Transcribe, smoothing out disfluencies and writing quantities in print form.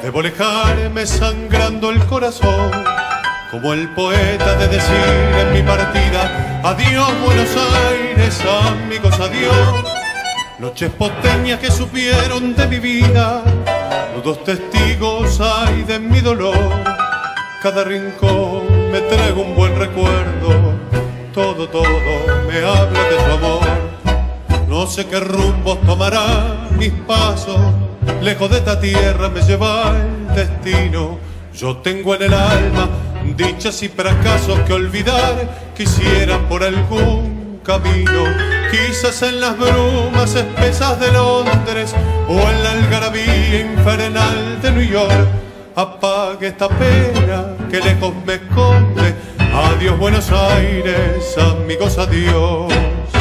Debo alejarme sangrando el corazón, como el poeta de decir en mi partida: adiós Buenos Aires, amigos, adiós. Noches porteñas que supieron de mi vida, nudos testigos hay de mi dolor. Cada rincón me trae un buen recuerdo, todo me habla de tu amor. No sé qué rumbos tomará mis pasos, lejos de esta tierra me lleva el destino. Yo tengo en el alma dichas y fracasos que olvidar quisiera por algún camino. Quizás en las brumas espesas de Londres o en la algarabía infernal de New York apague esta pena que lejos me esconde. Adiós Buenos Aires, amigos, adiós.